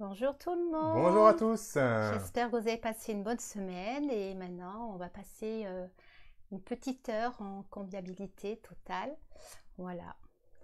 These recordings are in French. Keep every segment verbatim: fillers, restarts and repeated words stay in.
Bonjour tout le Bonjour à monde, tous. j'espère que vous avez passé une bonne semaine et maintenant on va passer euh, une petite heure en convivialité totale. Voilà.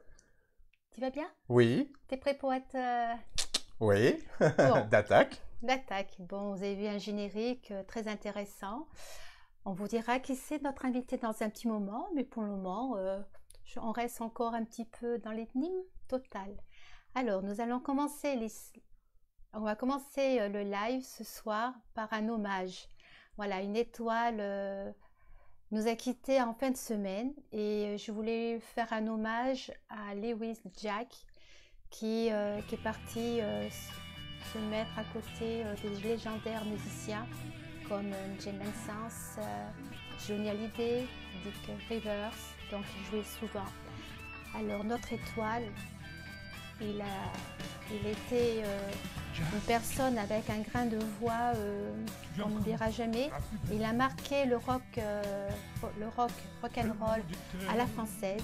Tu vas bien? Oui, T'es prêt pour être... euh, oui, Bon, d'attaque. l'attaque. Bon, vous avez vu un générique euh, très intéressant. On vous dira qui c'est notre invité dans un petit moment, mais pour le moment, euh, je- on reste encore un petit peu dans l'énigme totale. Alors, nous allons commencer les, On va commencer euh, le live ce soir par un hommage. Voilà, une étoile euh, nous a quittés en fin de semaine et euh, je voulais faire un hommage à Lewis Jack qui, euh, qui est parti euh, s- se mettre à côté euh, des légendaires musiciens comme euh, Jim Henson, euh, Johnny Hallyday, Dick Rivers, donc il jouait souvent. Alors notre étoile, il a, il était euh, une personne avec un grain de voix euh, qu'on n'oubliera jamais. Il a marqué le rock, euh, le rock, rock and roll à la française.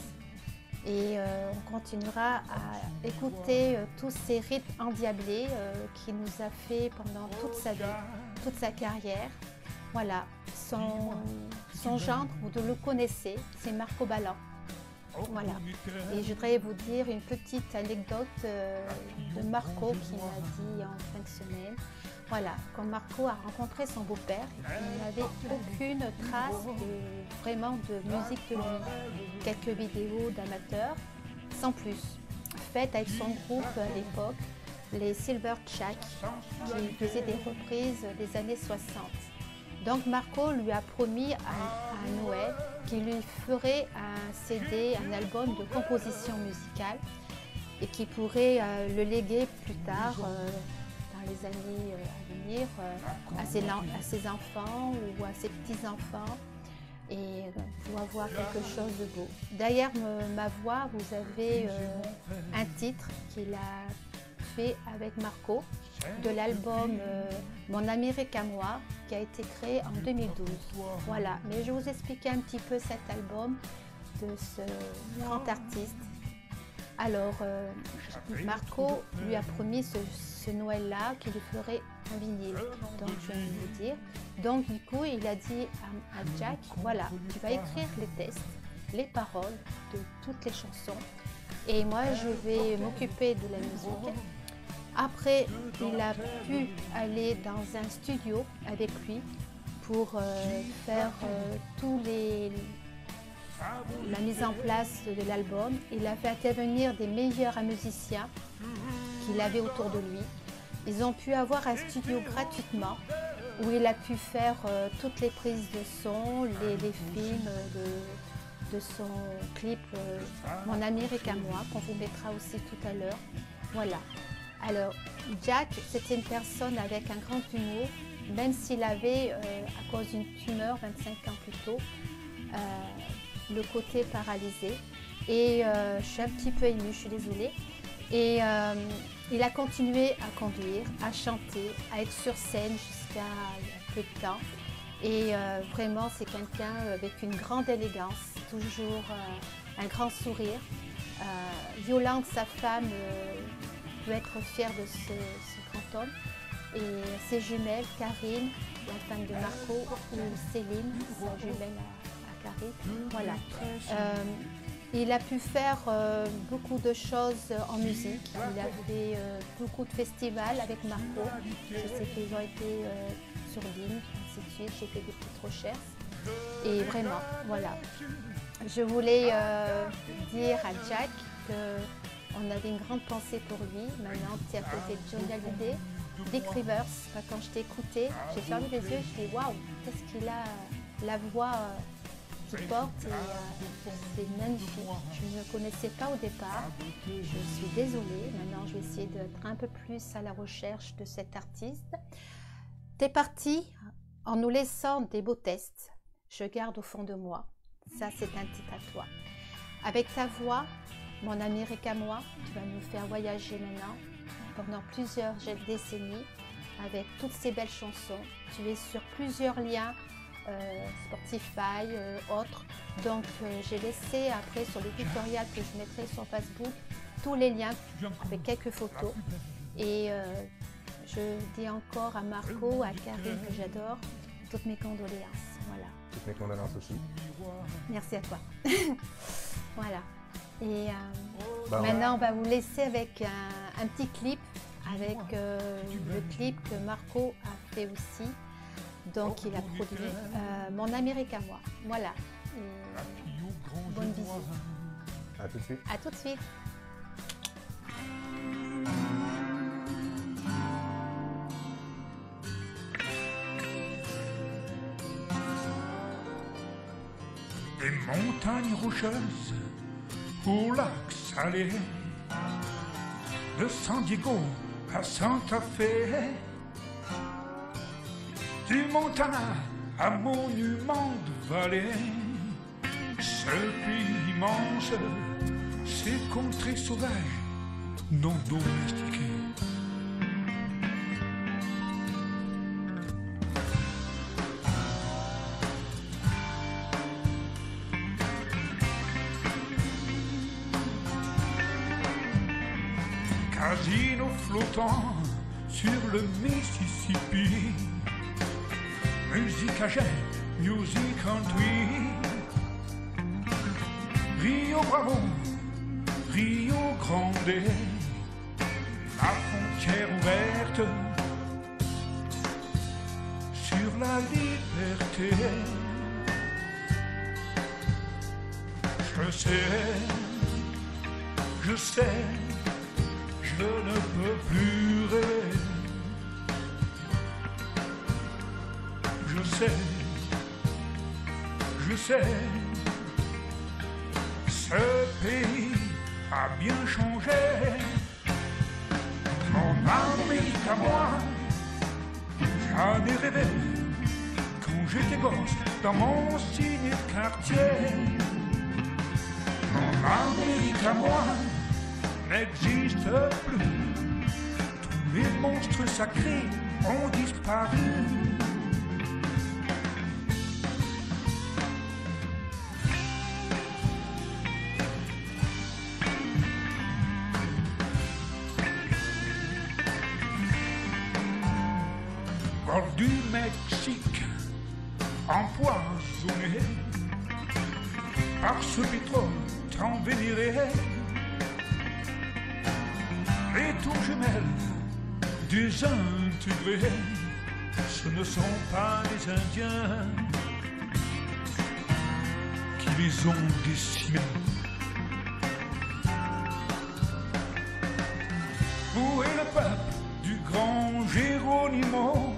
Et euh, on continuera à écouter euh, tous ces rythmes endiablés euh, qu'il nous a fait pendant toute sa vie, toute sa carrière. Voilà, son, son gendre, vous le connaissez, c'est Marco Ballan. Voilà. Et je voudrais vous dire une petite anecdote euh, de Marco qui m'a dit en fin de semaine. Voilà, quand Marco a rencontré son beau-père, il n'avait aucune trace de, vraiment de musique de lui. Quelques vidéos d'amateurs, sans plus. Faites avec son groupe à l'époque, les Silver Shack, qui faisaient des reprises des années soixante. Donc Marco lui a promis à, à Noël qu'il lui ferait un C D, un album de composition musicale et qu'il pourrait euh, le léguer plus tard, euh, dans les années euh, à venir, euh, à, ses, à ses enfants ou à ses petits-enfants et euh, pour avoir quelque chose de beau. Derrière ma voix, vous avez euh, un titre qu'il a fait avec Marco de l'album euh, Mon Amérique à moi qui a été créé en deux mille douze. Voilà, mais je vais vous expliquer un petit peu cet album de ce grand artiste. Alors, euh, Marco lui a promis ce, ce Noël-là qu'il lui ferait un vinyle. Donc, je vais vous dire. Donc, du coup, il a dit à, à Jack, voilà, tu vas écrire les textes, les paroles de toutes les chansons. Et moi, je vais m'occuper de la musique. Après, il a pu aller dans un studio avec lui pour euh, faire euh, tous les, la mise en place de l'album. Il a fait intervenir des meilleurs musiciens qu'il avait autour de lui. Ils ont pu avoir un studio gratuitement où il a pu faire euh, toutes les prises de son, les, les films de, de son clip euh, Mon Amérique à moi, qu'on vous mettra aussi tout à l'heure. Voilà. Alors, Jack, c'était une personne avec un grand humour, même s'il avait, euh, à cause d'une tumeur vingt-cinq ans plus tôt, euh, le côté paralysé. Et euh, je suis un petit peu émue, je suis désolée. Et euh, il a continué à conduire, à chanter, à être sur scène jusqu'à peu de temps. Et euh, vraiment, c'est quelqu'un avec une grande élégance, toujours euh, un grand sourire. Euh, Yolande, sa femme, euh, peut être fière de ce, ce grand homme. Et ses jumelles, Karine, la femme de Marco, ou Céline, sa jumelle à, à Karine. Voilà. Euh, il a pu faire euh, beaucoup de choses en musique. Il a fait euh, beaucoup de festivals avec Marco. Je sais qu'ils ont été euh, sur l'île, ainsi de suite. J'ai fait des petites recherches. Et vraiment, voilà. Je voulais euh, dire à Jack qu'on avait une grande pensée pour lui. Maintenant, tu es à côté de Johnny Hallyday, Dick Rivers. Quand je t'ai écouté, j'ai fermé les yeux, je dis waouh, qu'est-ce qu'il a, la voix euh, qu'il porte, et euh, c'est magnifique. Je ne le connaissais pas au départ. Je suis désolée. Maintenant, je vais essayer d'être un peu plus à la recherche de cet artiste. Tu es parti en nous laissant des beaux tests. Je garde au fond de moi. Ça, c'est un titre à toi. Avec ta voix, Mon Amérique à moi, tu vas nous faire voyager maintenant pendant plusieurs décennies avec toutes ces belles chansons. Tu es sur plusieurs liens, euh, Spotify, euh, autres. Donc, euh, j'ai laissé après sur l'éditorial que je mettrai sur Facebook tous les liens avec quelques photos. Et euh, je dis encore à Marco, à Karine que j'adore, toutes mes condoléances. Voilà. Toutes mes condoléances aussi. Merci à toi. Voilà. Et euh, Bah, maintenant, on va vous laisser avec un, un petit clip, avec euh, le clip que Marco a fait aussi. Donc, il a produit euh, Mon Amérique à moi. Voilà. Et bonne visite. À tout de suite. À tout de suite. Des montagnes rocheuses au lac salé, de San Diego à Santa Fe, du Montana à Monument de Vallée, ce pays immense, ces contrées sauvages non domestiquées. Casino flottant sur le Mississippi, musique à gêne, musique country, Rio Bravo, Rio Grande, la frontière ouverte sur la liberté. Je sais, je sais, je ne peux plus rêver. Je sais, je sais, ce pays a bien changé. Mon Amérique à moi, j'en ai rêvé quand j'étais gosse dans mon signe quartier. Mon Amérique à moi n'existe plus. Tous les monstres sacrés ont disparu. Golfe du Mexique, empoisonné par ce pétrole tant vénéré. Les tours jumelles désintégrées, ce ne sont pas les Indiens qui les ont décimés. Où est le peuple du grand Geronimo,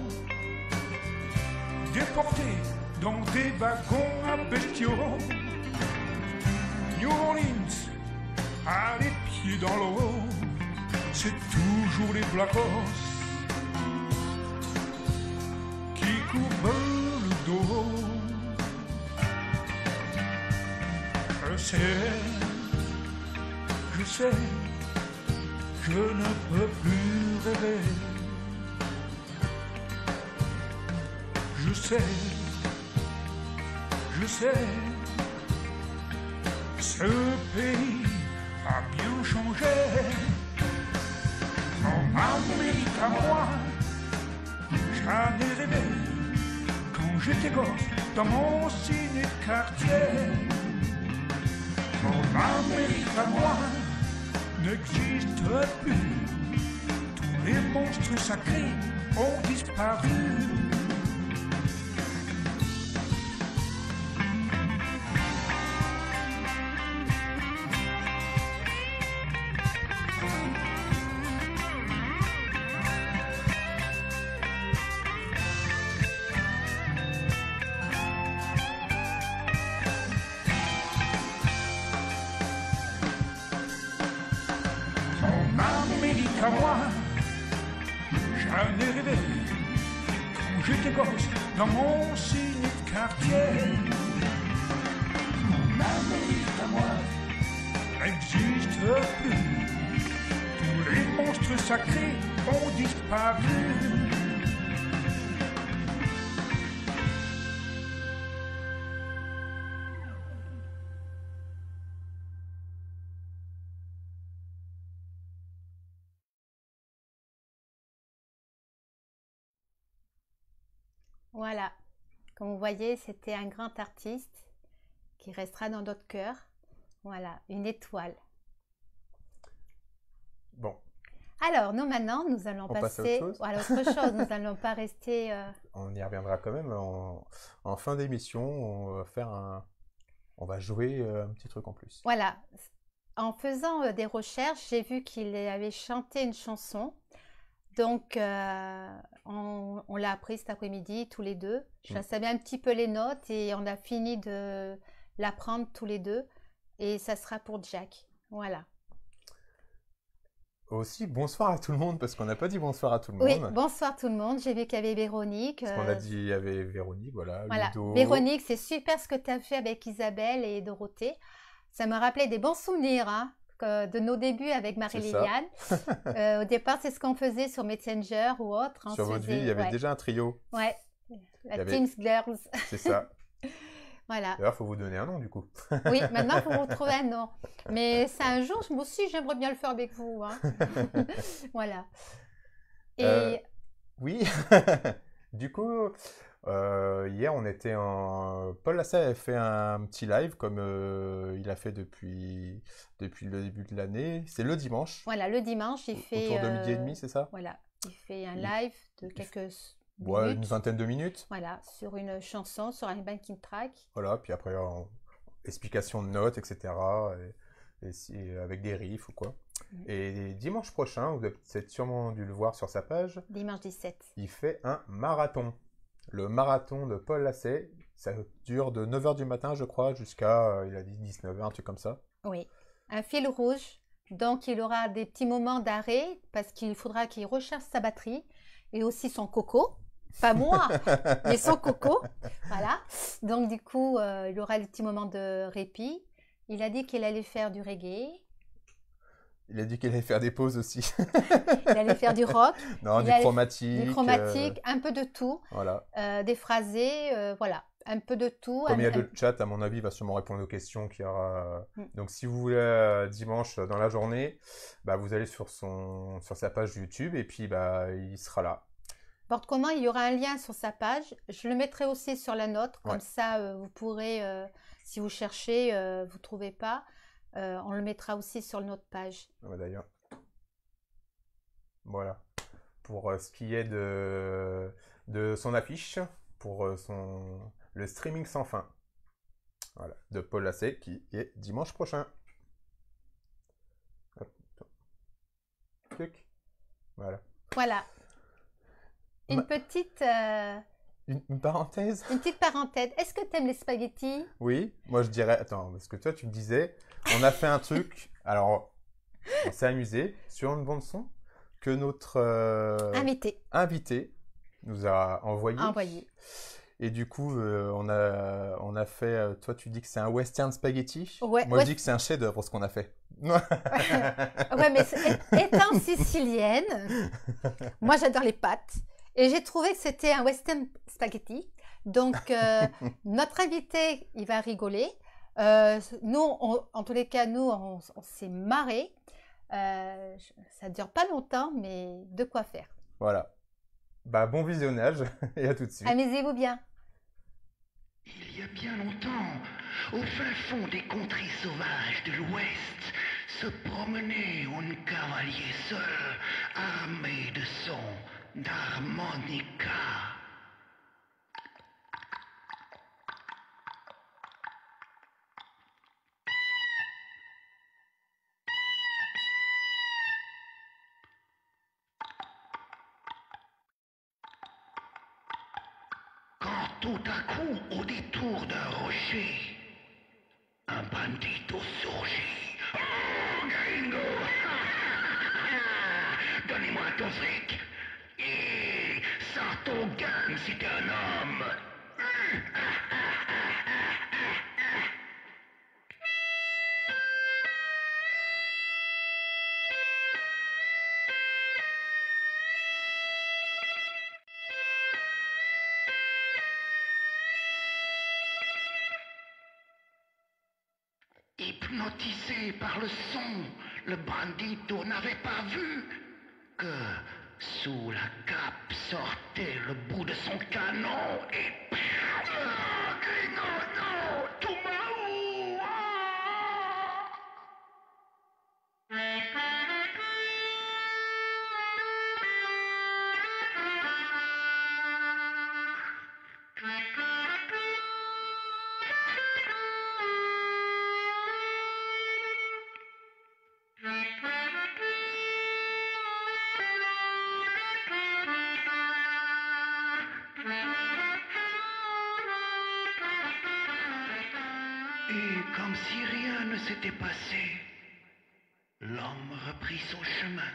déporté dans des wagons à bestiaux? New Orleans a les pieds dans l'eau, c'est toujours les Blacos qui couvrent le dos. Je sais, je sais, je ne peux plus rêver. Je sais, je sais, ce pays a bien changé. Mon Amérique à moi, j'en ai rêvé quand j'étais gosse dans mon ciné quartier. Mon Amérique à moi n'existe plus. Tous les monstres sacrés ont disparu. À moi, j'en ai rêvé quand j'étais gosse dans mon signe de quartier. Mon Amérique à moi n'existe plus. Tous les monstres sacrés ont disparu. Voilà. Comme vous voyez, c'était un grand artiste qui restera dans notre cœur. Voilà, une étoile. Bon, Alors, nous maintenant, nous allons on passe à passer autre chose. à autre chose. Nous n'allons pas rester... euh, On y reviendra quand même. En, en fin d'émission, on va faire un... On va jouer euh, un petit truc en plus. Voilà. En faisant euh, des recherches, j'ai vu qu'il avait chanté une chanson. Donc, euh, on, on l'a appris cet après-midi, tous les deux. Je Mm. savais un petit peu les notes et on a fini de l'apprendre tous les deux. Et ça sera pour Jack. Voilà. Aussi, bonsoir à tout le monde, parce qu'on n'a pas dit bonsoir à tout le Oui, monde. bonsoir tout le monde. J'ai vu qu'il y avait Véronique. Parce qu'on euh, a dit, il y avait Véronique, voilà, Voilà, Ludo. Véronique, c'est super ce que tu as fait avec Isabelle et Dorothée. Ça me rappelait des bons souvenirs hein, que- de nos débuts avec C'est ça. Marie-Liliane. Euh, au départ, c'est ce qu'on faisait sur Messenger ou autre. On Sur se votre vie, faisait- il y avait ouais, déjà un trio. ouais, Il la y avait- Teams Girls. C'est ça. Voilà. D'ailleurs, il faut vous donner un nom, du coup. Oui, maintenant, il faut retrouver un nom. Mais c'est un jour, moi aussi, j'aimerais bien le faire avec vous. hein. Voilà. Et Euh, Oui. Du coup, euh, hier, on était en... Paul Lassalle avait fait un petit live, comme euh, il a fait depuis, depuis le début de l'année. C'est le dimanche, voilà, le dimanche, il fait... autour de midi et euh, demi, c'est ça? Voilà, il fait un Il- live de il quelques Ouais, une minutes. vingtaine de minutes. Voilà, sur une chanson, sur un backing track. Voilà, puis après, en- explication de notes, et cetera. Et, et si- avec des riffs ou quoi. Mhm. Et dimanche prochain, vous avez peut-être sûrement dû le voir sur sa page, Dimanche dix-sept. il fait un marathon. Le marathon de Paul Lasset, ça dure de neuf heures du matin, je crois, jusqu'à, euh, il a dit dix-neuf heures, un truc comme ça. Oui, un fil rouge. Donc, il aura des petits moments d'arrêt parce qu'il faudra qu'il recharge sa batterie et aussi son coco. Pas moi, mais son coco. Voilà. Donc, du coup, euh, il aura des petits moments de répit. Il a dit qu'il allait faire du reggae, Il a dit qu'il allait faire des pauses aussi. il allait faire du rock, Non, Il du allait- chromatique. du euh, chromatique, un peu de tout, voilà. euh, des phrasés, euh, voilà, un peu de tout. Comme il y a un- le chat, à mon avis, il va sûrement répondre aux questions qu'il y aura. Mm. Donc, si vous voulez, euh, dimanche, dans la journée, bah, vous allez sur, son, sur sa page YouTube et puis bah, il sera là. N'importe comment, il y aura un lien sur sa page. Je le mettrai aussi sur la nôtre. Comme Ouais. ça, euh, vous pourrez, euh, si vous cherchez, euh, vous ne trouvez pas, euh, on le mettra aussi sur notre page. Ah bah, d'ailleurs. Voilà. Pour euh, ce qui est de, de son affiche, pour euh, son, le streaming sans fin. Voilà. De Paul Lasset qui est dimanche prochain. Hop. Clic. Voilà. Voilà. Une Ma- petite, euh, Une, une parenthèse. une petite parenthèse. Est-ce que tu aimes les spaghettis? Oui, moi je dirais. Attends, parce que toi tu me disais, on a fait un truc. Alors, on s'est amusé sur une bande son que notre euh, Invité, invité nous a envoyé. envoyé. Et du coup, euh, on a, on a fait. euh, toi, tu dis que c'est un western spaghetti. Ouais, Moi, ouais. je dis que c'est un chef-d'œuvre ce qu'on a fait. Ouais, mais c'est- étant sicilienne, moi j'adore les pâtes. Et j'ai trouvé que c'était un western spaghetti. Donc, euh, notre invité, il va rigoler. Euh, nous, on- en tous les cas, nous, on, on s'est marré. Euh, ça ne dure pas longtemps, mais de quoi faire. Voilà. Bah, bon visionnage et à tout de suite. Amusez-vous bien. Il y a bien longtemps, au fin fond des contrées sauvages de l'Ouest, se promenait un cavalier seul, armé de son d'harmonica. Quand tout à coup, au détour d'un rocher, un bandito surgit. Oh, gringo! Donnez-moi ton fric! Et sors ton gun si t'es un homme! Hypnotisé par le son, le bandito n'avait pas vu que Sous la cape sortait le bout de son canon et... Ah, Gringono, Tumaou, ah. Et comme si rien ne s'était passé, l'homme reprit son chemin.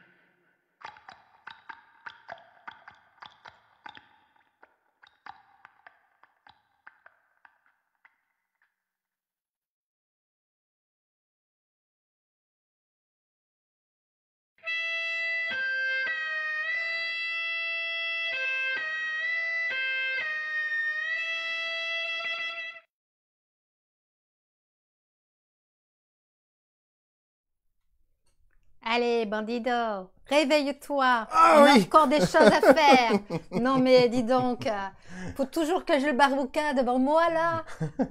Allez, bandido, réveille-toi. Ah On a oui. encore des choses à faire. Non, mais dis donc, euh, faut toujours que je le barbouca devant moi, là.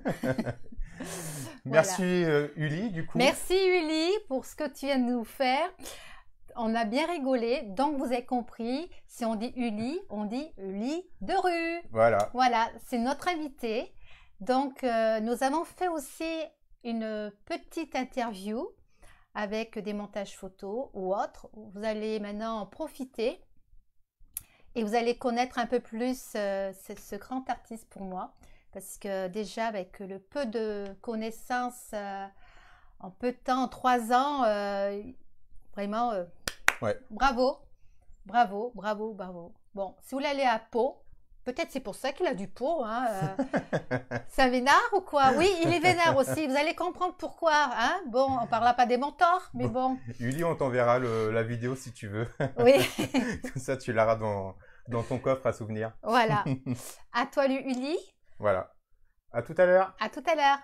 Merci Voilà. euh, Uli, du coup. Merci, Uli, pour ce que tu viens de nous faire. On a bien rigolé. Donc, vous avez compris, si on dit Uli, on dit Uli de rue. Voilà. Voilà, c'est notre invité. Donc, euh, nous avons fait aussi une petite interview avec des montages photos ou autres. Vous allez maintenant en profiter et vous allez connaître un peu plus euh, ce, ce grand artiste pour moi. Parce que déjà, avec le peu de connaissances euh, en peu de temps, en trois ans, euh, vraiment, euh, Ouais. bravo, bravo, bravo, bravo. Bon, si vous voulez aller à Pau, peut-être c'est pour ça qu'il a du pot, hein. euh, c'est un vénard ou quoi? Oui, il est vénère aussi. Vous allez comprendre pourquoi, hein. Bon, on ne parlera pas des mentors, mais bon. Uli, on t'enverra le- la vidéo si tu veux. Oui, Comme ça, tu l'auras dans, dans ton coffre à souvenirs. voilà. À toi, Uli. Voilà. À tout à l'heure. À tout à l'heure.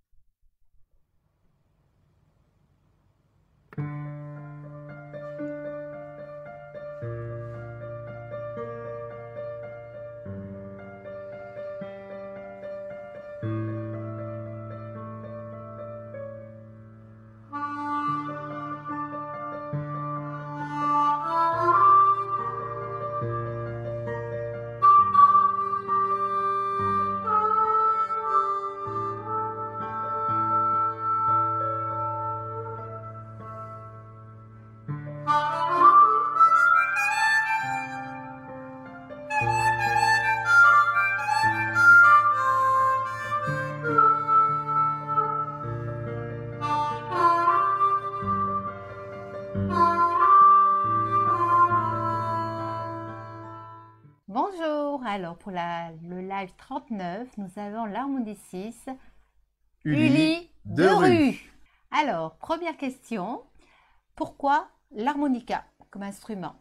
Bonjour. Alors, pour la, le live trente-neuf, nous avons l'harmoniciste Uli de rue. Alors, première question. Pourquoi l'harmonica comme instrument?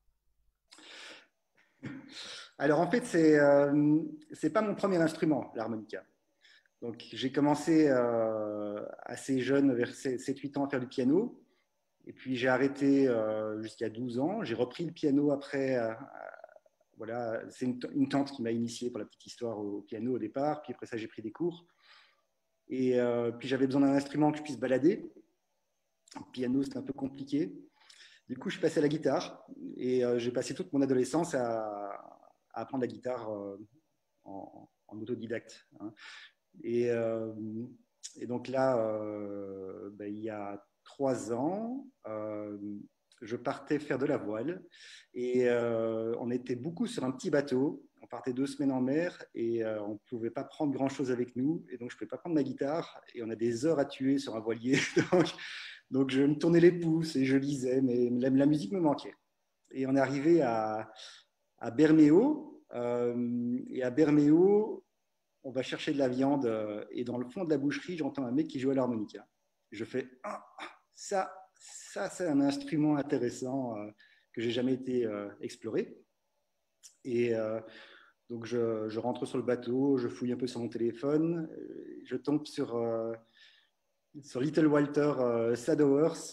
Alors en fait, c'est euh, c'est pas mon premier instrument, l'harmonica. Donc j'ai commencé euh, assez jeune, vers sept huit ans, à faire du piano. Et puis j'ai arrêté euh, jusqu'à douze ans. J'ai repris le piano après. Euh, voilà, c'est une, une tante qui m'a initié, pour la petite histoire, au piano au départ. Puis après ça, j'ai pris des cours. Et euh, puis j'avais besoin d'un instrument que je puisse balader. Le piano, c'était un peu compliqué. Du coup, je suis passé à la guitare. Et euh, j'ai passé toute mon adolescence à, à apprendre la guitare euh, en, en autodidacte. Hein. Et, euh, et donc là, euh, ben, il y a trois ans, euh, je partais faire de la voile et euh, on était beaucoup sur un petit bateau. On partait deux semaines en mer et euh, on ne pouvait pas prendre grand-chose avec nous. Et donc, je ne pouvais pas prendre ma guitare et on a des heures à tuer sur un voilier. donc, donc, je me tournais les pouces et je lisais, mais la, la musique me manquait. Et on est arrivé à, à Berméo. Euh, et à Berméo, on va chercher de la viande euh, et dans le fond de la boucherie, j'entends un mec qui joue à l'harmonica. Je fais ah, ça, ça c'est un instrument intéressant euh, que j'ai jamais été euh, exploré. Et euh, donc je, je rentre sur le bateau, je fouille un peu sur mon téléphone, je tombe sur, euh, sur Little Walter euh, Sadowers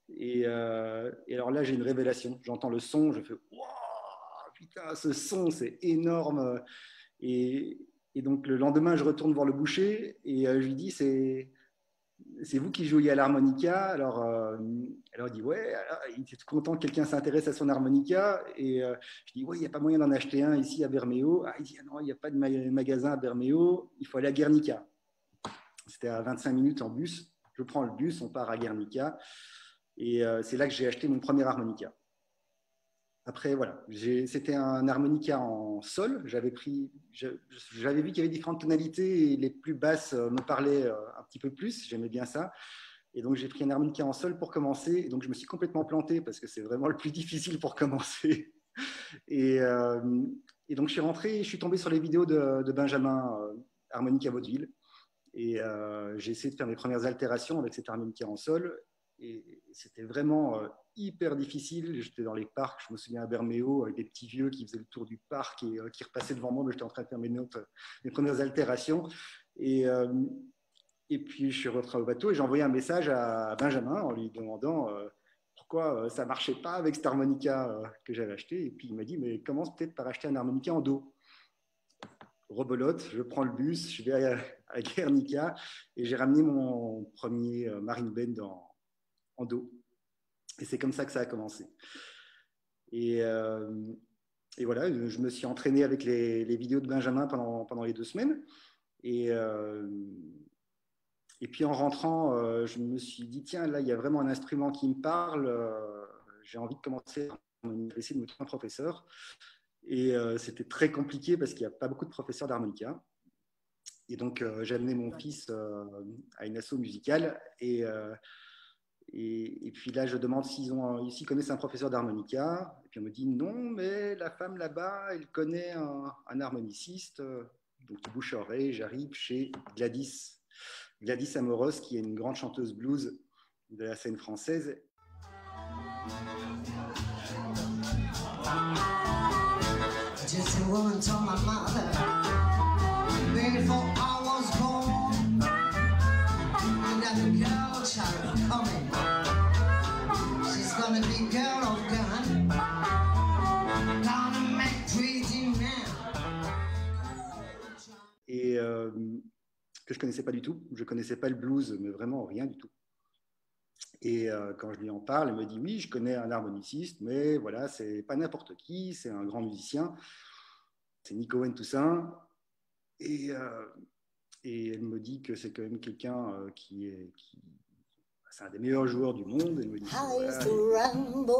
Et, euh, et alors là, j'ai une révélation. J'entends le son, je fais « Waouh, putain, ce son, c'est énorme !» Et, et donc, le lendemain, je retourne voir le boucher et euh, je lui dis « C'est c'est vous qui jouiez à l'harmonica ?» Alors, euh, alors, il dit « Ouais, alors, il était content que quelqu'un s'intéresse à son harmonica. » Et euh, je dis « Ouais, il n'y a pas moyen d'en acheter un ici à Berméo. » Ah, il dit ah, « Non, il n'y a pas de ma magasin à Berméo. Il faut aller à Guernica. » C'était à vingt-cinq minutes en bus. Je prends le bus, on part à Guernica. Et euh, c'est là que j'ai acheté mon premier harmonica. Après, voilà, c'était un harmonica en sol. J'avais pris, j'avais vu qu'il y avait différentes tonalités et les plus basses me parlaient un petit peu plus. J'aimais bien ça. Et donc, j'ai pris un harmonica en sol pour commencer. Et donc, je me suis complètement planté parce que c'est vraiment le plus difficile pour commencer. Et, euh, et donc, je suis rentré, je suis tombé sur les vidéos de, de Benjamin euh, Harmonica Vaudeville. Et euh, j'ai essayé de faire mes premières altérations avec cet harmonica en sol. Et c'était vraiment euh, hyper difficile. J'étais dans les parcs, je me souviens à Berméo, avec des petits vieux qui faisaient le tour du parc et euh, qui repassaient devant moi. J'étais en train de faire mes notes, mes premières altérations. Et, euh, et puis, je suis rentré au bateau et j'ai envoyé un message à Benjamin en lui demandant euh, pourquoi euh, ça ne marchait pas avec cet harmonica euh, que j'avais acheté. Et puis, il m'a dit, mais commence peut-être par acheter un harmonica en do. Rebelote, je prends le bus, je vais à, à Guernica et j'ai ramené mon premier euh, Marine Bend en en do. Et c'est comme ça que ça a commencé. Et, euh, et voilà, je me suis entraîné avec les, les vidéos de Benjamin pendant, pendant les deux semaines. Et, euh, et puis en rentrant, euh, je me suis dit, tiens, là, il y a vraiment un instrument qui me parle. Euh, j'ai envie de commencer à essayer de me trouver un professeur. Et euh, c'était très compliqué parce qu'il n'y a pas beaucoup de professeurs d'harmonica. Et donc, euh, j'ai amené mon fils euh, à une asso musicale. Et euh, Et, et puis là, je demande s'ils ont, s'ils connaissent un professeur d'harmonica. Et puis on me dit non, mais la femme là-bas, elle connaît un, un harmoniciste. Donc, de bouche à oreille, j'arrive chez Gladys, Gladys Amoros, qui est une grande chanteuse blues de la scène française. Just a woman told my mother before I was born that the girl child coming. She's gonna be girl of gun. Gonna make pretty man. Et euh, que je connaissais pas du tout. Je connaissais pas le blues, mais vraiment rien du tout. Et euh, quand je lui en parle, elle me dit oui, je connais un harmoniciste, mais voilà, c'est pas n'importe qui, c'est un grand musicien. C'est Nico Wen Toussaint. Et, euh, et elle me dit que c'est quand même quelqu'un euh, qui est. Qui, c'est un des meilleurs joueurs du monde. Elle me dit voilà,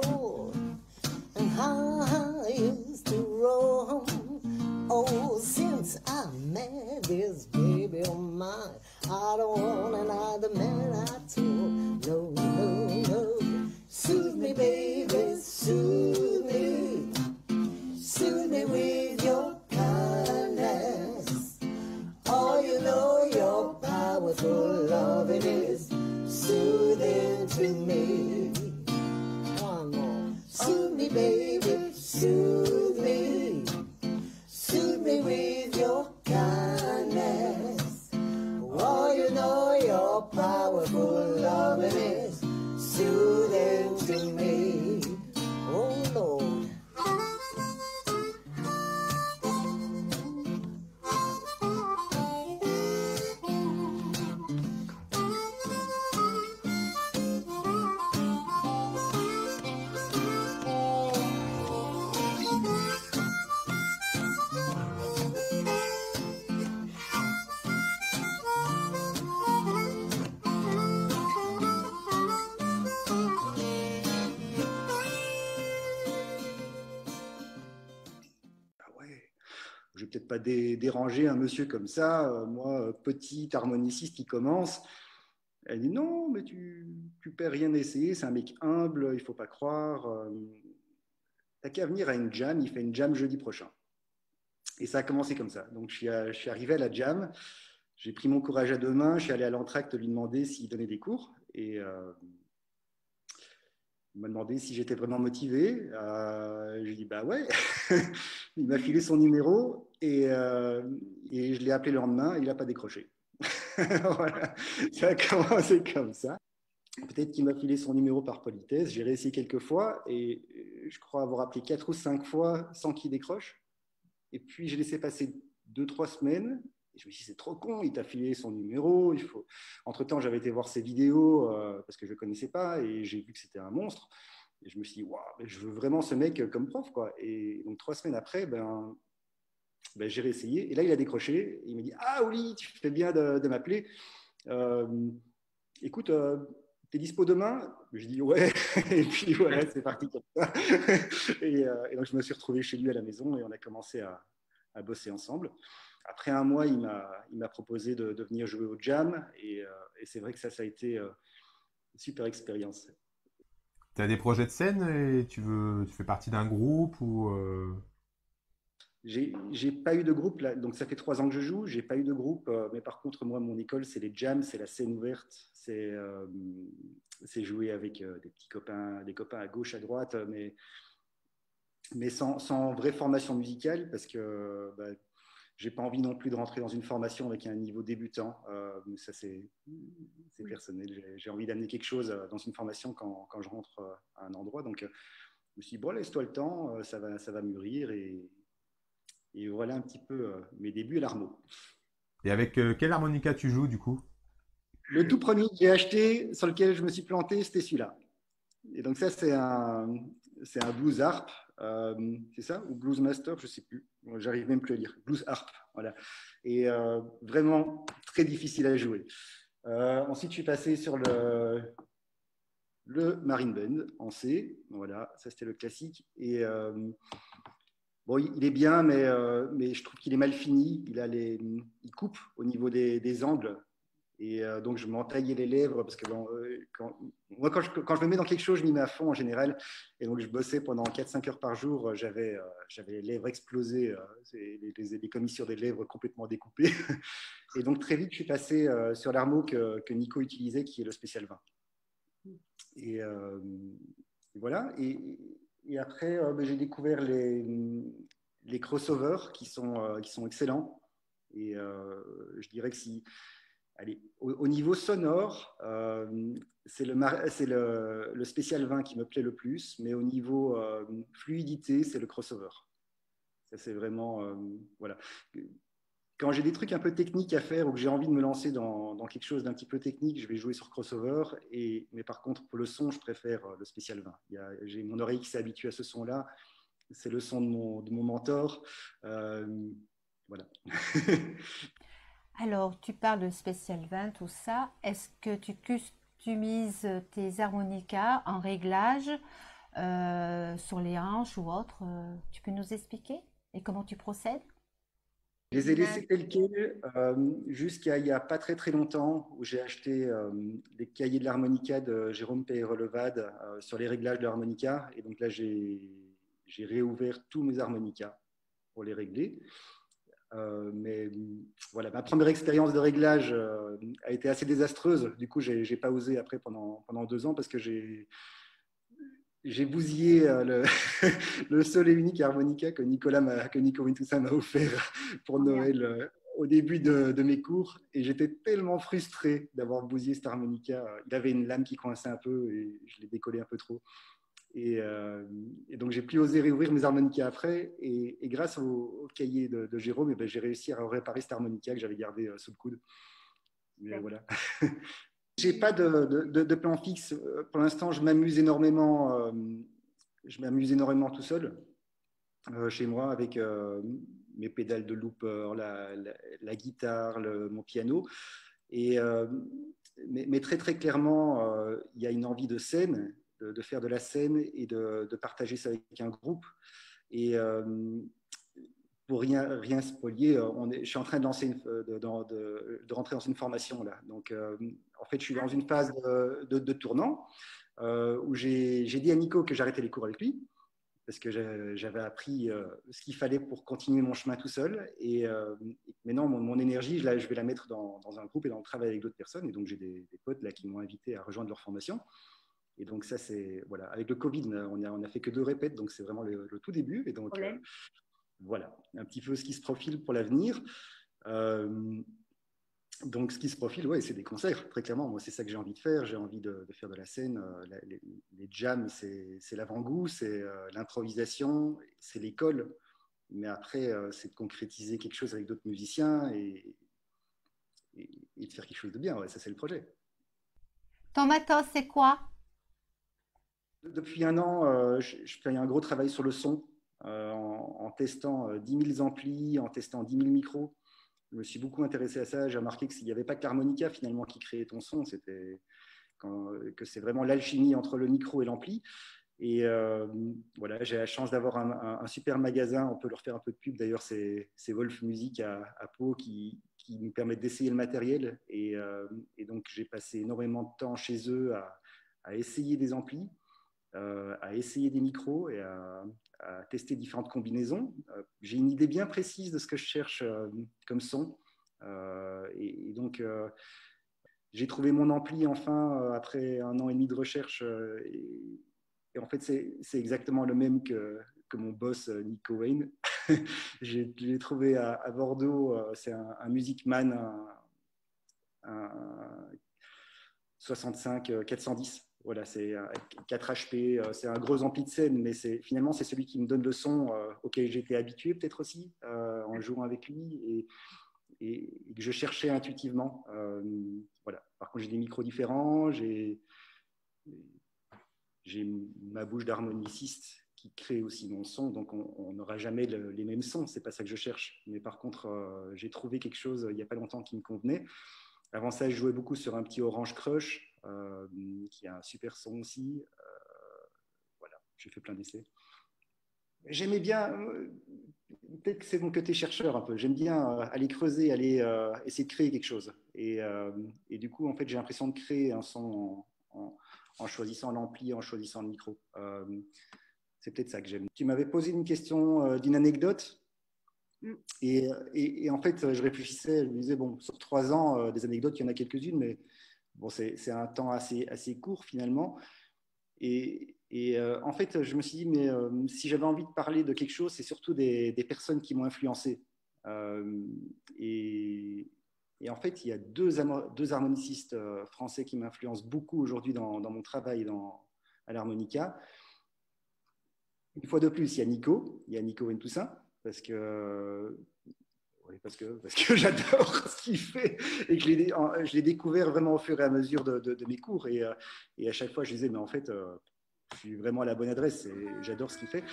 oh, since I met this baby of mine, I don't want another man at all. No, no, no. Soothe me, baby, soothe me. Soothe me with your kindness. Oh, you know your powerful loving is soothing to me. One more. Soothe me, baby, soothe me. Soothe me with your kindness. Oh, you know your powerful loving is soothing to me. Oh, Lord. Je vais peut-être pas dé déranger un monsieur comme ça, euh, moi, petit harmoniciste qui commence. Elle dit non, mais tu, tu perds rien d'essayer, c'est un mec humble, il faut pas croire. Euh, T'as qu'à venir à une jam, il fait une jam jeudi prochain. Et ça a commencé comme ça. Donc je suis, à, je suis arrivé à la jam, j'ai pris mon courage à deux mains, je suis allé à l'entracte lui demander s'il donnait des cours. Et euh, il m'a demandé si j'étais vraiment motivé. Euh, je lui ai dit bah ouais. Il m'a filé son numéro et, euh, et je l'ai appelé le lendemain et il n'a pas décroché. Voilà, ça a commencé comme ça. peut-être qu'il m'a filé son numéro par politesse. J'ai réessayé quelques fois et je crois avoir appelé quatre ou cinq fois sans qu'il décroche. Et puis, j'ai laissé passer deux, trois semaines. Et je me suis dit, c'est trop con, il t'a filé son numéro. Il faut... Entre-temps, j'avais été voir ses vidéos euh, parce que je ne le connaissais pas et j'ai vu que c'était un monstre. Et je me suis dit, waouh, je veux vraiment ce mec comme prof, quoi. Et donc, trois semaines après, ben, ben, j'ai réessayé. Et là, il a décroché. Il m'a dit, ah, Oli, tu fais bien de, de m'appeler. Euh, écoute, euh, t'es dispo demain? Je dis ouais. Et puis voilà, c'est parti comme ça. Et, euh, et donc, je me suis retrouvé chez lui à la maison et on a commencé à, à bosser ensemble. Après un mois, il m'a, il m'a proposé de, de venir jouer au jam. Et, euh, et c'est vrai que ça, ça a été euh, une super expérience. Tu as des projets de scène et tu veux, tu fais partie d'un groupe ou euh, J'ai, j'ai pas eu de groupe, là, donc ça fait trois ans que je joue, j'ai pas eu de groupe, euh, mais par contre, moi, mon école, c'est les jams, c'est la scène ouverte, c'est, euh, c'est jouer avec euh, des petits copains, des copains à gauche, à droite, mais, mais sans, sans vraie formation musicale, parce que bah, j'ai pas envie non plus de rentrer dans une formation avec un niveau débutant, euh, ça c'est, c'est personnel, j'ai, j'ai envie d'amener quelque chose dans une formation quand, quand je rentre à un endroit, donc je me suis dit, bon, laisse-toi le temps, ça va, ça va mûrir, et Et voilà un petit peu euh, mes débuts à l'harmo. et avec euh, quelle harmonica tu joues du coup? Le tout premier que j'ai acheté, sur lequel je me suis planté, c'était celui-là. Et donc ça, c'est un, c'est un blues harp, euh, c'est ça? Ou blues master, je ne sais plus. J'arrive même plus à lire. Blues harp, voilà. Et euh, vraiment très difficile à jouer. Euh, ensuite, je suis passé sur le, le marine band en C. Voilà, ça c'était le classique. Et euh, bon, il est bien, mais, euh, mais je trouve qu'il est mal fini. Il, a les, il coupe au niveau des, des angles. Et euh, donc, je m'entaillais les lèvres parce que bon, euh, quand, moi, quand je, quand je me mets dans quelque chose, je m'y mets à fond en général. Et donc, je bossais pendant quatre cinq heures par jour. J'avais, euh, j'avais les lèvres explosées, euh, les, les, les commissures des lèvres complètement découpées. Et donc, très vite, je suis passé euh, sur l'armo que, que Nico utilisait, qui est le Spécial vingt. Et, euh, et voilà. Et, et après, euh, ben, j'ai découvert les, les crossovers qui sont, euh, qui sont excellents. Et euh, je dirais que si. Allez, au, au niveau sonore, euh, c'est, le, c'est le, le Spécial vingt qui me plaît le plus, mais au niveau euh, fluidité, c'est le crossover. Ça, c'est vraiment. Euh, voilà. Quand j'ai des trucs un peu techniques à faire ou que j'ai envie de me lancer dans, dans quelque chose d'un petit peu technique, je vais jouer sur crossover. Et, mais par contre, pour le son, je préfère le Spécial vingt. Il y a, j'ai mon oreille qui s'est habituée à ce son-là. C'est le son de mon, de mon mentor. Euh, voilà. Alors, tu parles de Spécial vingt, tout ça. Est-ce que tu customises tes harmonicas en réglage euh, sur les hanches ou autre? euh, Tu peux nous expliquer? Et comment tu procèdes? Je les ai laissés tels quels euh, jusqu'à il n'y a pas très très longtemps où j'ai acheté euh, les cahiers de l'harmonica de Jérôme Peyrelevade euh, sur les réglages de l'harmonica. Et donc là, j'ai, j'ai réouvert tous mes harmonicas pour les régler. Euh, mais voilà, ma première expérience de réglage euh, a été assez désastreuse. Du coup, j'ai, j'ai pas osé après pendant, pendant deux ans parce que j'ai, j'ai bousillé euh, le, le seul et unique harmonica que Nicolas m'a, que Nico Vintoussin m'a offert pour Noël euh, au début de, de mes cours. Et j'étais tellement frustré d'avoir bousillé cet harmonica. Il avait une lame qui coinçait un peu et je l'ai décollé un peu trop. Et, euh, et donc, j'ai plus osé réouvrir mes harmonicas après. Et, et grâce au, au cahier de, de Jérôme, eh ben, j'ai réussi à réparer cet harmonica que j'avais gardé euh, sous le coude. Mais voilà. J'ai pas de, de, de, plan fixe. Pour l'instant, je m'amuse énormément. Euh, je m'amuse énormément tout seul euh, chez moi avec euh, mes pédales de looper, la, la, la guitare, le, mon piano. Et, euh, mais, mais très très clairement, euh, il y a une envie de scène, de, de faire de la scène et de, de partager ça avec un groupe. Et euh, pour rien, rien spolier, on est, je suis en train de, lancer une, de, de, de, de rentrer dans une formation là. Donc, euh, en fait, je suis dans une phase de, de, de tournant euh, où j'ai, j'ai dit à Nico que j'arrêtais les cours avec lui parce que j'avais appris euh, ce qu'il fallait pour continuer mon chemin tout seul. Et euh, maintenant, mon, mon énergie, là, je vais la mettre dans, dans un groupe et dans le travail avec d'autres personnes. Et donc, j'ai des, des potes là qui m'ont invité à rejoindre leur formation. Et donc, ça, c'est voilà. Avec le Covid, on a, on a fait que deux répètes, donc c'est vraiment le, le tout début. Et donc, euh, voilà, un petit peu ce qui se profile pour l'avenir. Euh, Donc, ce qui se profile, ouais, c'est des concerts, très clairement. Moi, c'est ça que j'ai envie de faire. J'ai envie de, de faire de la scène. Euh, la, les, les jams, c'est l'avant-goût, c'est euh, l'improvisation, c'est l'école. Mais après, euh, c'est de concrétiser quelque chose avec d'autres musiciens et, et, et, de faire quelque chose de bien. Ouais, ça, c'est le projet. Ton matos, c'est quoi? Depuis un an, euh, je, je fais un gros travail sur le son, euh, en, en testant euh, dix mille amplis, en testant dix mille micros. Je me suis beaucoup intéressé à ça. J'ai remarqué qu'il n'y avait pas que l'harmonica finalement qui créait ton son, c'était que c'est vraiment l'alchimie entre le micro et l'ampli. Et euh, voilà, j'ai la chance d'avoir un, un, un super magasin. On peut leur faire un peu de pub. D'ailleurs, c'est Wolf Music à, à Pau qui, qui nous permettent d'essayer le matériel. Et, euh, et donc, j'ai passé énormément de temps chez eux à, à essayer des amplis, euh, à essayer des micros et à, à tester différentes combinaisons. Euh, j'ai une idée bien précise de ce que je cherche euh, comme son. Euh, et, et donc, euh, j'ai trouvé mon ampli enfin euh, après un an et demi de recherche. Euh, et, et en fait, c'est exactement le même que, que mon boss euh, Nico Wayne. Je l'ai trouvé à, à Bordeaux. Euh, c'est un, un Music Man, un, un soixante-cinq quatre cent dix. Voilà, c'est quatre H P, c'est un gros ampli de scène, mais finalement, c'est celui qui me donne le son euh, auquel j'étais habitué peut-être aussi euh, en jouant avec lui et, et, et que je cherchais intuitivement. Euh, voilà. Par contre, j'ai des micros différents, j'ai ma bouche d'harmoniciste qui crée aussi mon son, donc on n'aura jamais le, les mêmes sons, c'est pas ça que je cherche. Mais par contre, euh, j'ai trouvé quelque chose il n'y a pas longtemps qui me convenait. Avant ça, je jouais beaucoup sur un petit Orange Crush, euh, qui a un super son aussi. Euh, voilà, j'ai fait plein d'essais. J'aimais bien, euh, peut-être que c'est mon côté chercheur un peu, j'aime bien euh, aller creuser, aller euh, essayer de créer quelque chose. Et, euh, et du coup, en fait, j'ai l'impression de créer un son en, en, en choisissant l'ampli, en choisissant le micro. Euh, c'est peut-être ça que j'aime. Tu m'avais posé une question euh, d'une anecdote. Et, et, et en fait, je réfléchissais, je me disais, bon, sur trois ans, euh, des anecdotes, il y en a quelques-unes, mais bon, c'est un temps assez, assez court finalement. Et, et euh, en fait, je me suis dit, mais euh, si j'avais envie de parler de quelque chose, c'est surtout des, des personnes qui m'ont influencé. Euh, et, et en fait, il y a deux, deux harmonicistes euh, français qui m'influencent beaucoup aujourd'hui dans, dans mon travail dans, à l'harmonica. Une fois de plus, il y a Nico, il y a Nico Ventoussin, parce que Oui, parce que, parce que j'adore ce qu'il fait et que je l'ai découvert vraiment au fur et à mesure de, de, de mes cours. Et, et, à chaque fois, je disais, mais en fait, euh, je suis vraiment à la bonne adresse et j'adore ce qu'il fait.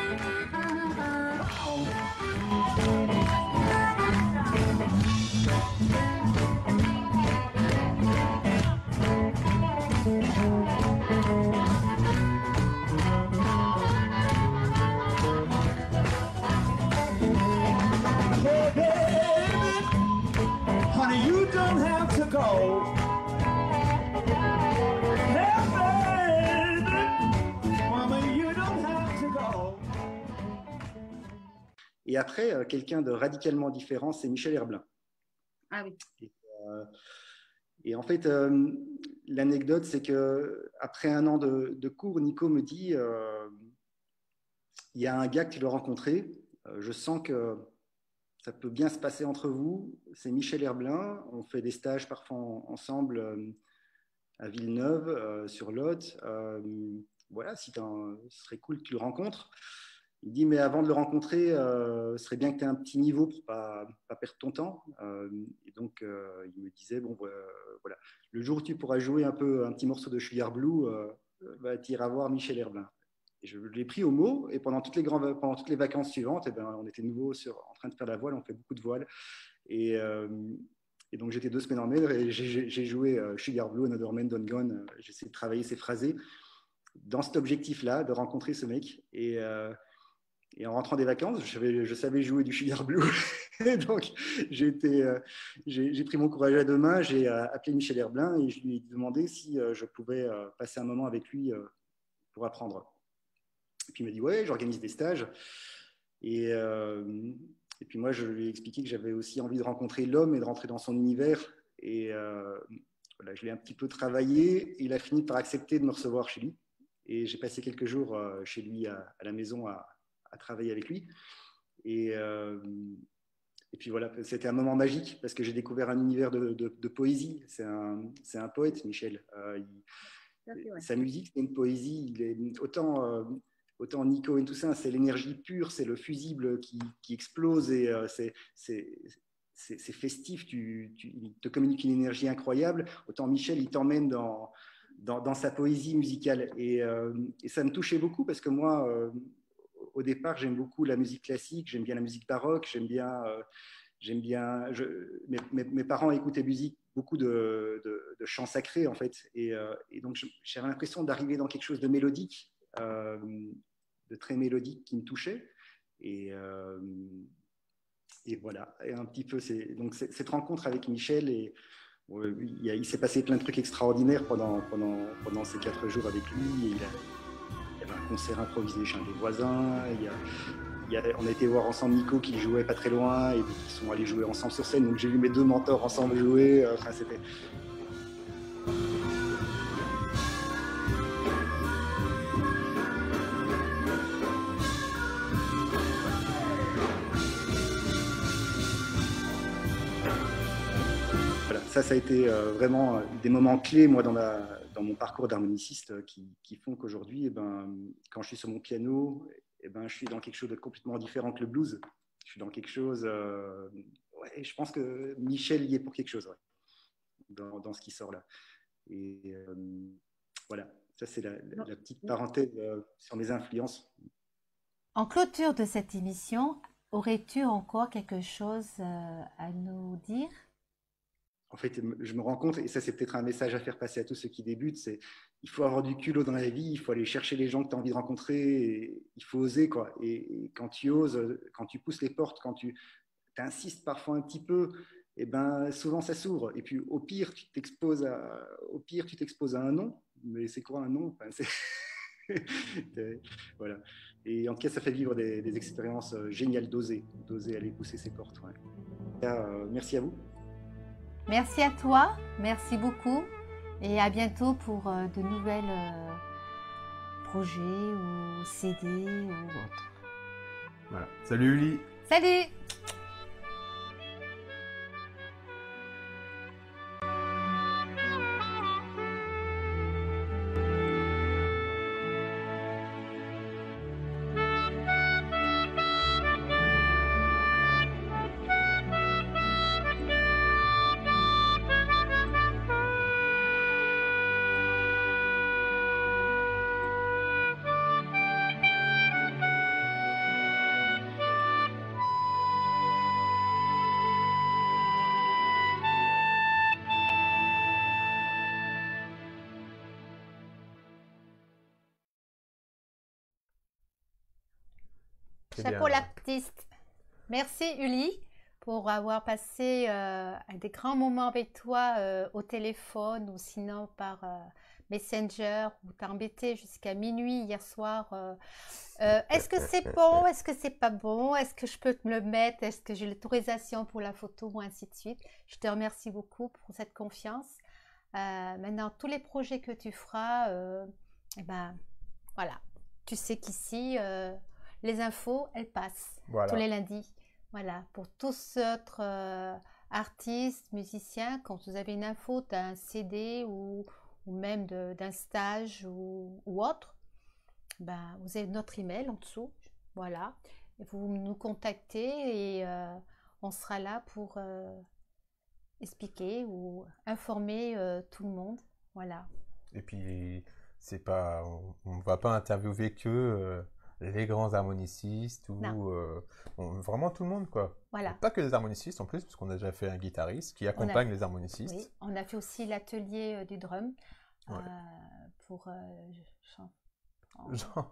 Et après, euh, quelqu'un de radicalement différent, c'est Michel Herbelin. Ah oui. Et, euh, et en fait, euh, l'anecdote, c'est que après un an de, de cours, Nico me dit, euh, il y a un gars que tu dois rencontrer. Euh, je sens que ça peut bien se passer entre vous. C'est Michel Herbelin. On fait des stages parfois en, ensemble euh, à Villeneuve, euh, sur Lot. Euh, voilà, si un, ce serait cool que tu le rencontres. Il dit, mais avant de le rencontrer, euh, ce serait bien que tu aies un petit niveau pour ne pas, pas perdre ton temps. Euh, et donc, euh, il me disait, bon, euh, voilà, le jour où tu pourras jouer un peu un petit morceau de Sugar Blue, euh, bah, tu iras voir Michel Herbelin. Et je l'ai pris au mot, et pendant toutes les, grands, pendant toutes les vacances suivantes, eh ben, on était de nouveau sur, en train de faire la voile, on fait beaucoup de voile. Et, euh, et donc, j'étais deux semaines en mer, et j'ai joué euh, Sugar Blue, Another Man Done Gone. J'ai essayé de travailler ces phrasés dans cet objectif-là, de rencontrer ce mec. Et... Euh, Et en rentrant des vacances, je savais, je savais jouer du Sugar Blue. Donc, j'ai euh, pris mon courage à deux mains, j'ai euh, appelé Michel Herbelin et je lui ai demandé si euh, je pouvais euh, passer un moment avec lui euh, pour apprendre. Et puis il m'a dit, ouais, j'organise des stages. Et, euh, et puis moi, je lui ai expliqué que j'avais aussi envie de rencontrer l'homme et de rentrer dans son univers. Et euh, voilà, je l'ai un petit peu travaillé. Il a fini par accepter de me recevoir chez lui. Et j'ai passé quelques jours euh, chez lui à, à la maison à à travailler avec lui. Et, euh, et puis voilà, c'était un moment magique parce que j'ai découvert un univers de, de, de poésie. C'est un, c'est un poète, Michel. Euh, il, sa musique, c'est une poésie. Il est, autant, euh, autant Nico et tout ça, c'est l'énergie pure, c'est le fusible qui, qui explose et euh, c'est, c'est, c'est, c'est festif. Tu, tu, il te communique une énergie incroyable. Autant Michel, il t'emmène dans, dans, dans sa poésie musicale. Et, euh, et ça me touchait beaucoup parce que moi, euh, au départ, j'aime beaucoup la musique classique, j'aime bien la musique baroque, j'aime bien, euh, j'aime bien. Je, mes, mes, mes parents écoutaient musique, beaucoup de, de, de chants sacrés en fait, et, euh, et donc j'avais l'impression d'arriver dans quelque chose de mélodique, euh, de très mélodique qui me touchait, et, euh, et voilà. Et un petit peu, c'est donc cette rencontre avec Michel et ouais, il, il s'est passé plein de trucs extraordinaires pendant pendant pendant ces quatre jours avec lui. Et il a, il y avait un concert improvisé chez un des voisins. Il y a, il y a, on a été voir ensemble Nico qui jouait pas très loin et ils sont allés jouer ensemble sur scène. Donc j'ai vu mes deux mentors ensemble jouer. Enfin, c'était. Voilà, ça, ça a été euh, vraiment des moments clés, moi, dans, ma, dans mon parcours d'harmoniciste euh, qui, qui font qu'aujourd'hui, eh ben, quand je suis sur mon piano, eh ben, je suis dans quelque chose de complètement différent que le blues. Je suis dans quelque chose. Euh, ouais, je pense que Michel y est pour quelque chose, ouais, dans, dans ce qui sort là. Et euh, voilà, ça, c'est la, la, la petite parenthèse euh, sur mes influences. En clôture de cette émission, aurais-tu encore quelque chose euh, à nous dire? En fait, je me rends compte, et ça c'est peut-être un message à faire passer à tous ceux qui débutent, c'est il faut avoir du culot dans la vie, il faut aller chercher les gens que tu as envie de rencontrer, et il faut oser, quoi. Et, et quand tu oses, quand tu pousses les portes, quand tu insistes parfois un petit peu, et ben souvent ça s'ouvre. Et puis au pire, tu t'exposes à, au pire, tu t'exposes à un non. Mais c'est quoi un non? Enfin, c'est... Voilà. Et en tout cas, ça fait vivre des, des expériences géniales d'oser, d'oser aller pousser ses portes. Ouais. Euh, merci à vous. Merci à toi, merci beaucoup et à bientôt pour euh, de nouvelles euh, projets ou C D ou autres. Voilà. Salut Uli. Salut. Chapeau l'artiste. Merci Uli pour avoir passé euh, des grands moments avec toi euh, au téléphone ou sinon par euh, Messenger ou t'as embêté jusqu'à minuit hier soir. Euh, euh, est-ce que c'est bon? Est-ce que c'est pas bon? Est-ce que je peux me le mettre? Est-ce que j'ai l'autorisation pour la photo ou ainsi de suite? Je te remercie beaucoup pour cette confiance. Euh, maintenant, tous les projets que tu feras, euh, eh ben, voilà, tu sais qu'ici... Euh, les infos, elles passent voilà. tous les lundis. Voilà, pour tous autres euh, artistes, musiciens, quand vous avez une info d'un C D ou, ou même d'un stage ou, ou autre, ben, vous avez notre email en dessous. Voilà, et vous nous contactez et euh, on sera là pour euh, expliquer ou informer euh, tout le monde. Voilà. Et puis, c'est pas, on ne va pas interviewer que... Euh... les grands harmonicistes ou euh, on, vraiment tout le monde quoi. Voilà. Pas que les harmonicistes en plus parce qu'on a déjà fait un guitariste qui accompagne a, les harmonicistes. Oui, on a fait aussi l'atelier euh, du drum ouais. euh, pour euh, Jean, Jean...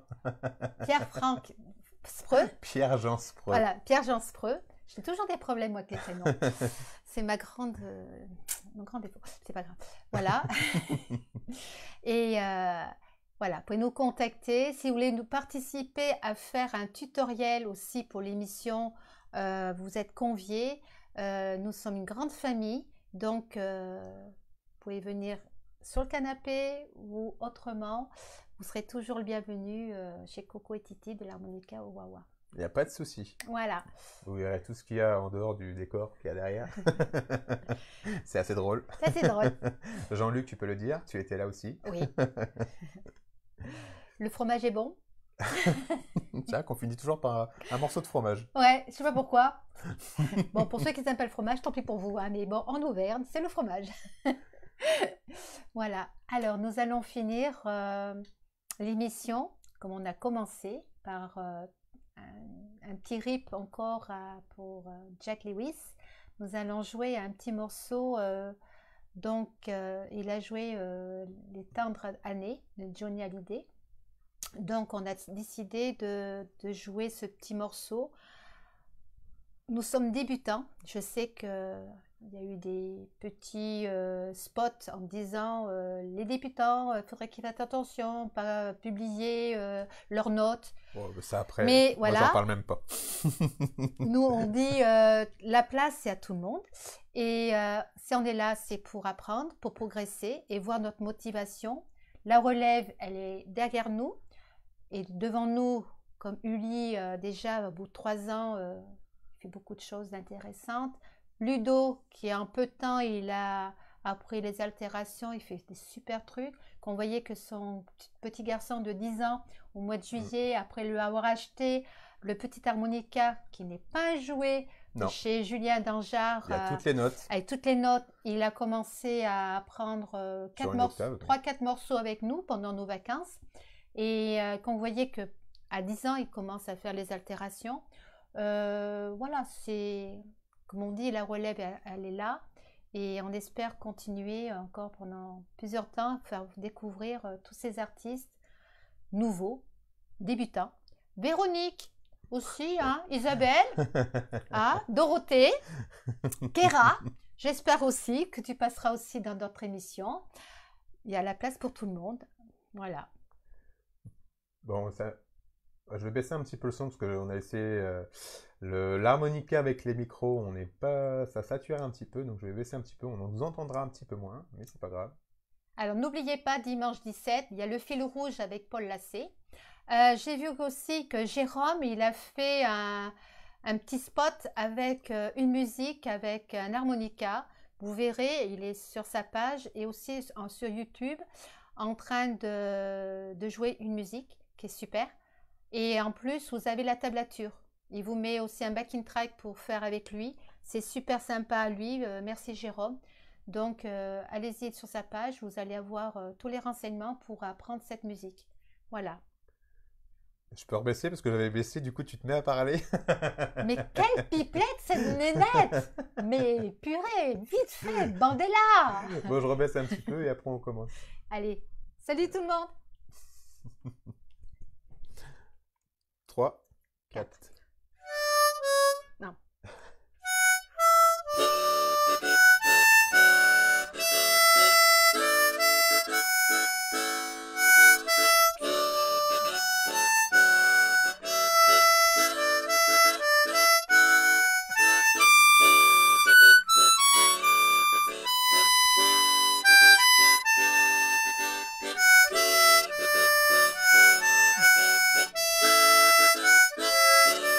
Pierre-Franck Spreux. Pierre-Jean Spreux. Voilà, Pierre-Jean Spreux. J'ai toujours des problèmes moi avec les prénoms. C'est ma grande, euh, mon grand défaut. C'est pas grave. Voilà. Et euh, voilà, vous pouvez nous contacter. Si vous voulez nous participer à faire un tutoriel aussi pour l'émission, euh, vous êtes conviés. Euh, nous sommes une grande famille, donc euh, vous pouvez venir sur le canapé ou autrement. Vous serez toujours le bienvenu euh, chez Coco et Titi de l'harmonica au Wawa. Il n'y a pas de souci. Voilà. Vous verrez tout ce qu'il y a en dehors du décor qu'il y a derrière. C'est assez drôle. C'est assez drôle. Jean-Luc, tu peux le dire, tu étais là aussi. Oui. Le fromage est bon. Tiens, qu'on finit toujours par un morceau de fromage. Ouais, je sais pas pourquoi. Bon, pour ceux qui n'aiment pas le fromage, tant pis pour vous. Hein, mais bon, en Auvergne, c'est le fromage. Voilà. Alors, nous allons finir euh, l'émission, comme on a commencé, par euh, un, un petit rip encore à- pour euh, Jack Lewis. Nous allons jouer un petit morceau. euh, donc, euh, il a joué euh, Les tendres années de Johnny Hallyday. Donc, on a décidé de, de jouer ce petit morceau. Nous sommes débutants. Je sais que il y a eu des petits euh, spots en disant euh, les débutants, il faudrait qu'ils fassent attention, pas publier euh, leurs notes. Bon, bah, ça après, Mais moi voilà. j'en parle même pas. Nous, on dit euh, la place, c'est à tout le monde. Et euh, si on est là, c'est pour apprendre, pour progresser et voir notre motivation. La relève, elle est derrière nous. Et devant nous, comme Uli, euh, déjà au bout de trois ans, euh, il fait beaucoup de choses intéressantes. Ludo, qui a un peu de temps, il a appris les altérations, il fait des super trucs. Qu'on voyait que son petit, petit garçon de dix ans, au mois de juillet, après lui avoir acheté le petit harmonica, qui n'est pas un jouet, de Non. chez Julien Dangeard, Il y a euh, toutes les notes. avec toutes les notes, il a commencé à apprendre euh, Sur quatre une morceaux, octave, oui. trois quatre morceaux avec nous pendant nos vacances. Et euh, qu'on voyait que à dix ans, il commence à faire les altérations. Euh, voilà, c'est comme on dit, la relève, elle, elle est là. Et on espère continuer encore pendant plusieurs temps, faire découvrir euh, tous ces artistes nouveaux, débutants. Véronique aussi, hein, Isabelle, hein, Dorothée, Kéra. J'espère aussi que tu passeras aussi dans d'autres émissions. Il y a la place pour tout le monde. Voilà. Bon, ça, je vais baisser un petit peu le son parce qu'on a essayé euh, le- l'harmonica avec les micros, on n'est pas, ça sature un petit peu, donc je vais baisser un petit peu, on nous entendra un petit peu moins, mais c'est pas grave. Alors, n'oubliez pas, dimanche dix-sept, il y a le fil rouge avec Paul Lassé. Euh, j'ai vu aussi que Jérôme, il a fait un, un petit spot avec euh, une musique, avec un harmonica. Vous verrez, il est sur sa page et aussi en- sur YouTube en train de, de jouer une musique qui est super. Et en plus, vous avez la tablature. Il vous met aussi un backing track pour faire avec lui. C'est super sympa à lui. Euh, merci Jérôme. Donc, euh, allez-y sur sa page. Vous allez avoir euh, tous les renseignements pour apprendre cette musique. Voilà. Je peux rebaisser parce que j'avais baissé, du coup tu te mets à parler. Mais quelle pipelette cette nénette! Mais purée, vite fait, bandez-la! Bon, je rebaisse un petit peu et après on commence. Allez, salut tout le monde! trois, quatre. Non. Thank you.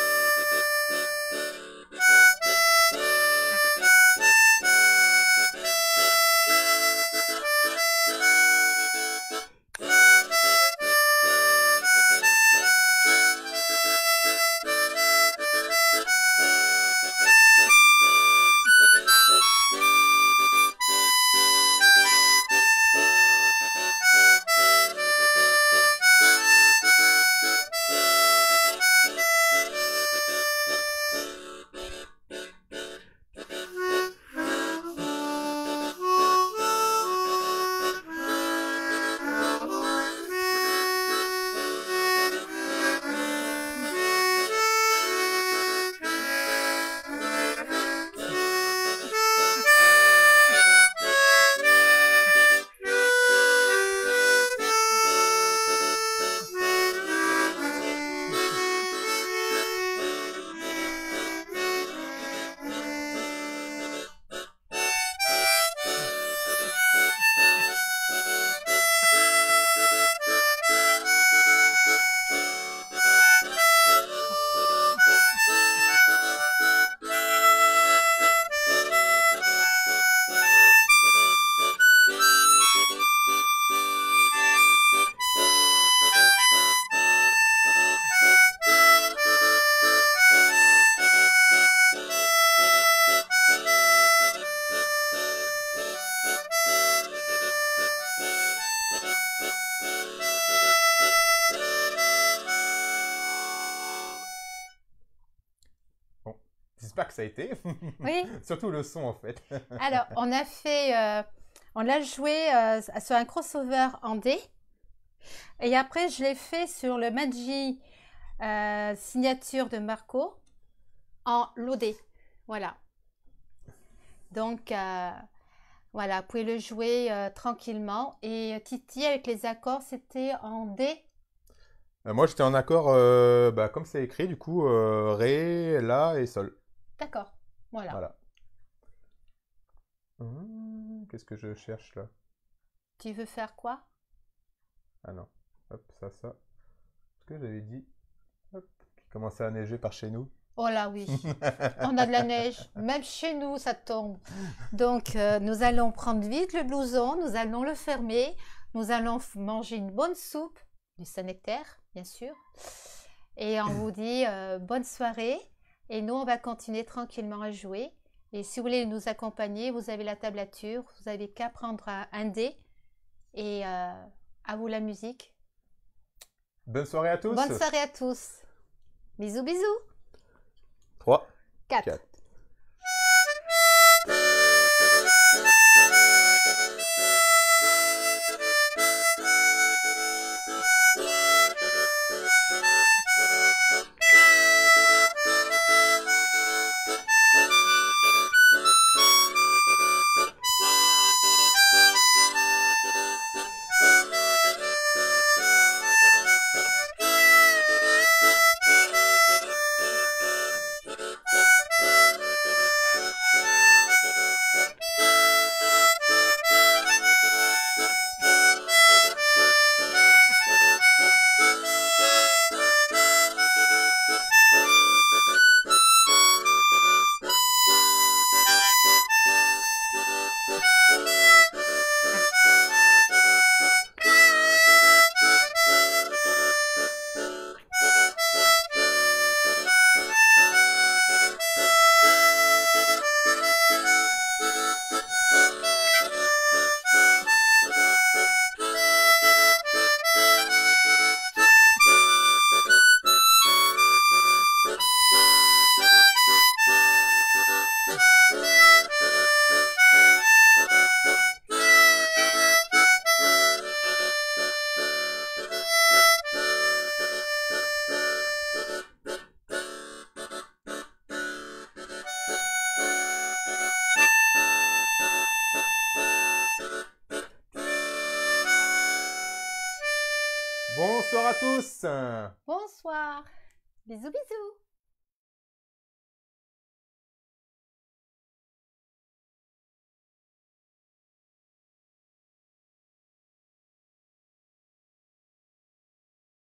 ça a été. Oui. Surtout le son, en fait. Alors, on a fait, euh, on l'a joué euh, sur un crossover en D. Et après, je l'ai fait sur le Magi euh, signature de Marco en loadé. Voilà. Donc, euh, voilà, vous pouvez le jouer euh, tranquillement. Et Titi, avec les accords, c'était en D. Euh, moi, j'étais en accord, euh, bah, comme c'est écrit, du coup, euh, Ré, La et Sol. D'accord. Voilà. Voilà. Hum, Qu'est-ce que je cherche là? Tu veux faire quoi? Ah non. Hop, ça, ça. Ce que j'avais dit. Hop. Il commençait à neiger par chez nous. Oh là oui, on a de la neige, même chez nous ça tombe. Donc euh, nous allons prendre vite le blouson, nous allons le fermer, nous allons f- manger une bonne soupe, du Saint-Nectaire bien sûr. Et on vous dit euh, bonne soirée et nous on va continuer tranquillement à jouer. Et si vous voulez nous accompagner, vous avez la tablature, vous avez qu'à prendre un un dé et euh, à vous la musique. Bonne soirée à tous. Bonne soirée à tous. Bisous bisous. trois, quatre. quatre. Bonsoir à tous. Bonsoir. Bisous bisous.